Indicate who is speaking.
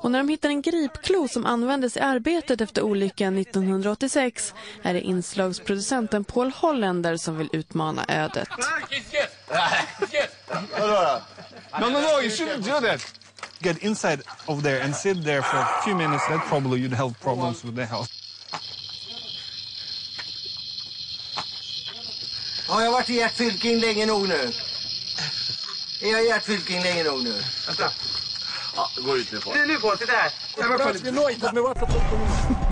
Speaker 1: Och när de hittar en gripklo som användes i arbetet efter olyckan 1986 är det inslagsproducenten Paul Hollander som vill utmana ödet.
Speaker 2: No, you shouldn't do that. Get inside of there and sit there for a few minutes. That probably you'd have problems with the health.
Speaker 3: Har jag varit i hjärtfylking länge nog nu? Är jag i hjärtfylking länge nog nu?
Speaker 4: Vänta. Ja, gå ut nu på.
Speaker 3: Nu på, titta här.
Speaker 2: Jag var faktiskt nöjd med vad